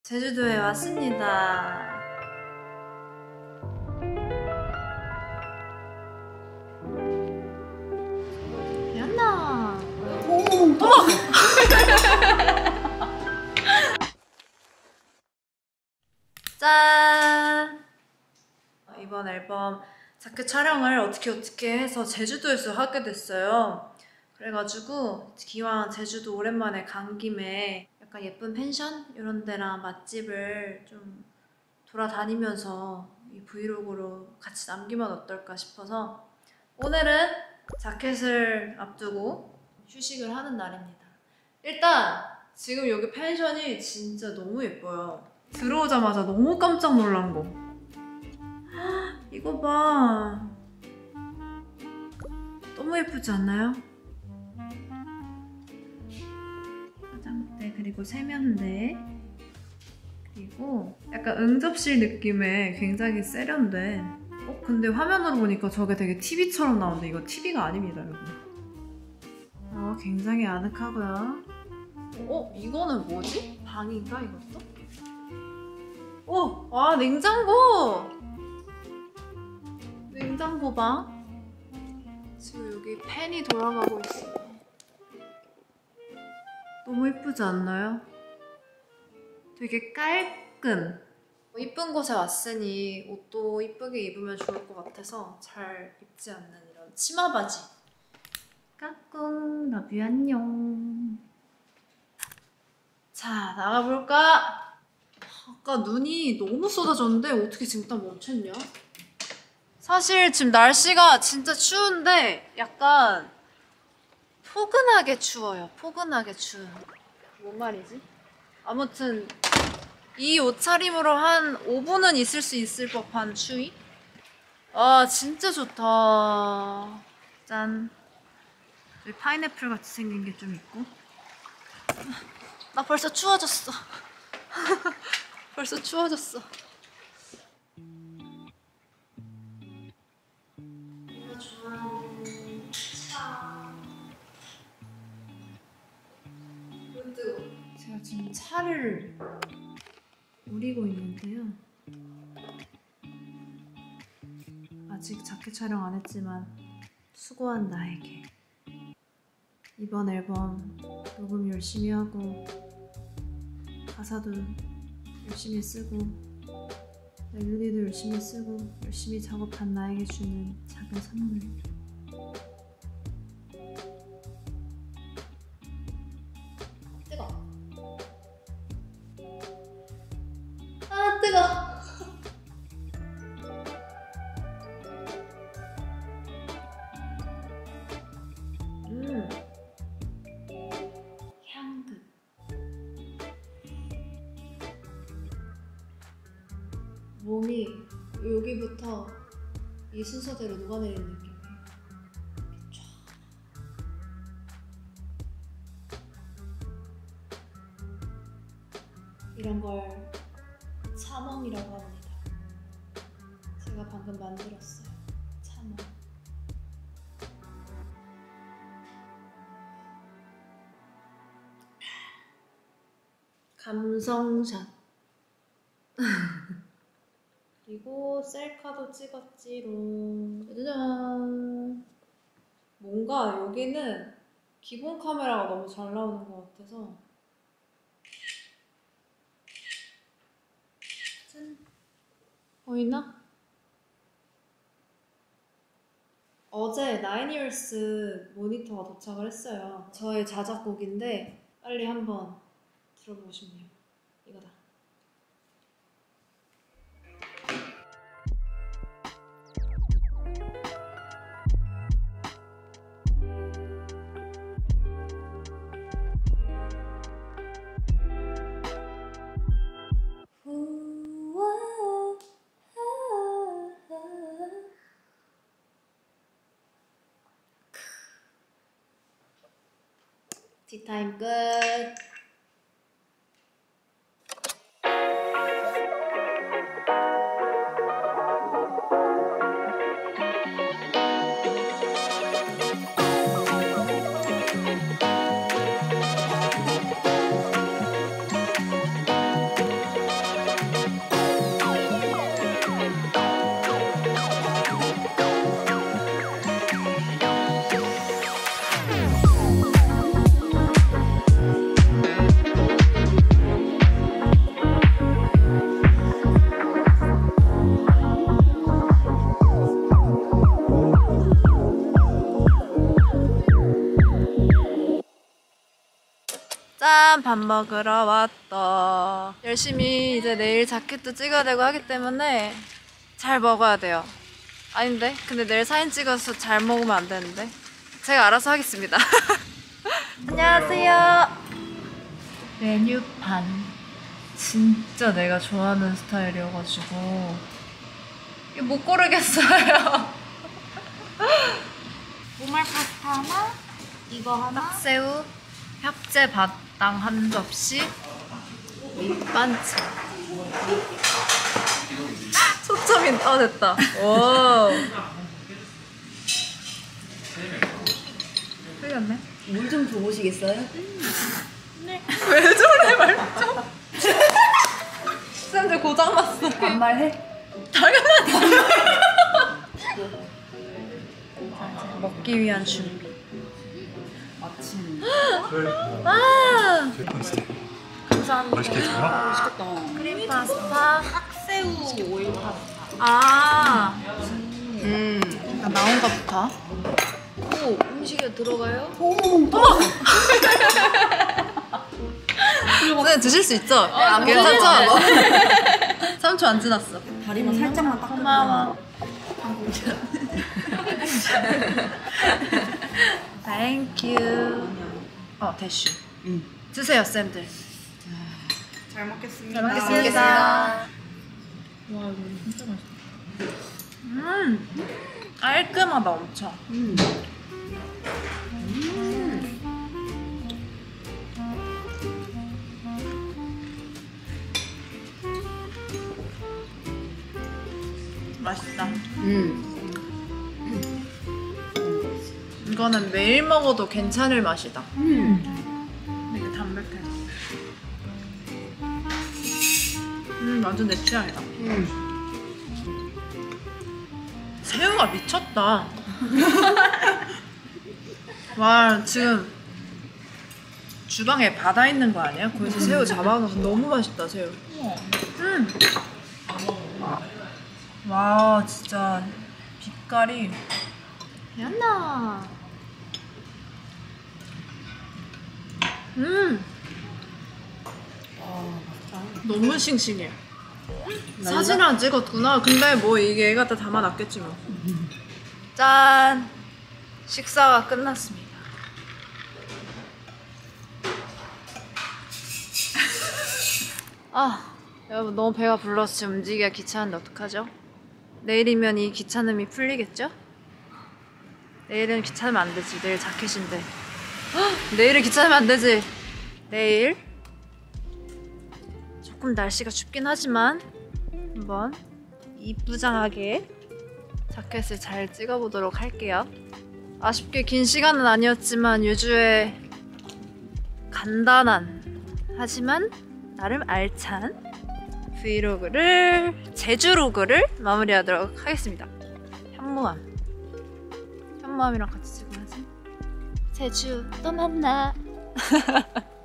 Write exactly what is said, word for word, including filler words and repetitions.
제주도에 왔습니다. 연나. 어머. 짠. 이번 앨범 자켓 촬영을 어떻게 어떻게 해서 제주도에서 하게 됐어요. 그래가지고 기왕 제주도 오랜만에 간 김에 약간 예쁜 펜션 이런 데랑 맛집을 좀 돌아다니면서 이 브이로그로 같이 남기면 어떨까 싶어서 오늘은 자켓을 앞두고 휴식을 하는 날입니다. 일단 지금 여기 펜션이 진짜 너무 예뻐요. 들어오자마자 너무 깜짝 놀란 거. 헉, 이거 봐. 너무 예쁘지 않나요? 화장대 그리고 세면대 그리고 약간 응접실 느낌의 굉장히 세련된 어? 근데 화면으로 보니까 저게 되게 티비처럼 나오는데 이거 티비가 아닙니다 여러분. 어, 굉장히 아늑하고요. 어? 이거는 뭐지? 방인가 이것도? 오! 아 냉장고! 냉장고 방? 지금 여기 팬이 돌아가고 있어요. 너무 예쁘지 않나요? 되게 깔끔. 이쁜 곳에 왔으니 옷도 이쁘게 입으면 좋을 것 같아서 잘 입지 않는 이런 치마 바지. 까꿍 러뷰 안녕. 자 나가볼까? 아까 눈이 너무 쏟아졌는데 어떻게 지금 딱 멈췄냐? 사실 지금 날씨가 진짜 추운데 약간 포근하게 추워요. 포근하게 추운. 뭔 말이지? 아무튼 이 옷차림으로 한 오 분은 있을 수 있을 법한 추위? 아 진짜 좋다. 짠. 여기 파인애플 같이 생긴 게 좀 있고. 나 벌써 추워졌어. 벌써 추워졌어. 이거 좋아하는 차. 이거 뜨거. 제가 지금 차를 우리고 있는데요. 아직 자켓 촬영 안 했지만 수고한 나에게 이번 앨범 녹음 열심히 하고 가사도 열심히 쓰고 멜로디도 열심히 쓰고 열심히 작업한 나에게 주는 작은 선물. 뜨거. 아 뜨거. 음 향긋. 몸이 여기부터 이 순서대로 녹아내리는 느낌이에요. 이렇게 쫙. 이런 걸 차멍이라고 합니다. 제가 방금 만들었어요. 차멍. 감성샷. 그리고 셀카도 찍었지롱. 짜자잔. 뭔가 여기는 기본 카메라가 너무 잘 나오는 것 같아서. 짠. 보이나? 어제 나인이얼스 모니터가 도착을 했어요. 저의 자작곡인데 빨리 한번 들어보고 싶네요. 이거다. 티타임 끝. 짠! 밥 먹으러 왔다. 열심히 이제 내일 자켓도 찍어야 되고 하기 때문에 잘 먹어야 돼요. 아닌데? 근데 내일 사진 찍어서 잘 먹으면 안 되는데? 제가 알아서 하겠습니다. 안녕하세요. 메뉴판. 진짜 내가 좋아하는 스타일이어가지고 이거 못 고르겠어요. 보말 파스타 하나, 이거 하나, 떡새우, 협재 바당 한 접시, 밑반찬. 초점이 아 됐다. 오. 틀렸네. 물 좀 줘보시겠어요? 왜 저래 말좀. 쌤들 고장 났어. 반말해? 당연하지. 먹기 위한 준비. 아침. 아. 감사합니다. 맛있게 드세요. 맛있겠다. 크림 파스타. 딱새우 오일 파스타. 아. 음. 일단 나온 것부터. 오, 음식에 들어가요? 네, 드실 수 있죠? 안 괜찮죠? 삼 초 안 지났어. 다리만 살짝만 닦아. 고마워. 땡큐. 어, 대슈. 응. 드세요, 쌤들. 잘 먹겠습니다. 잘 먹겠습니다. 와, 이거 진짜 맛있다. 음, 깔끔하다, 엄청. 음. 맛있다. 음. 이거는 매일 먹어도 괜찮을 맛이다. 음. 되게 담백해서. 음, 완전 내 취향이다. 음. 새우가 미쳤다. 와, 지금 주방에 바다 있는 거 아니야? 거기서 새우 잡아가서 너무 맛있다, 새우. 음. 와, 진짜 빛깔이 미안나. 음. 너무 싱싱해. 사진 안 찍었구나. 근데 뭐 이게 애가 다 담아놨겠지 뭐. 짠! 식사가 끝났습니다. 아, 여러분 너무 배가 불러서 지금 움직이기가 귀찮은데 어떡하죠? 내일이면 이 귀찮음이 풀리겠죠? 내일은 귀찮으면 안 되지. 내일 자켓인데. 헉, 내일은 귀찮으면 안 되지. 내일 조금 날씨가 춥긴 하지만 한번 이쁘장하게 자켓을 잘 찍어보도록 할게요. 아쉽게 긴 시간은 아니었지만 유주의 간단한 하지만 나름 알찬 브이로그를 제주로그를 마무리하도록 하겠습니다. 현무암 현무암이랑 같이 찍어야지. 제주 또 만나.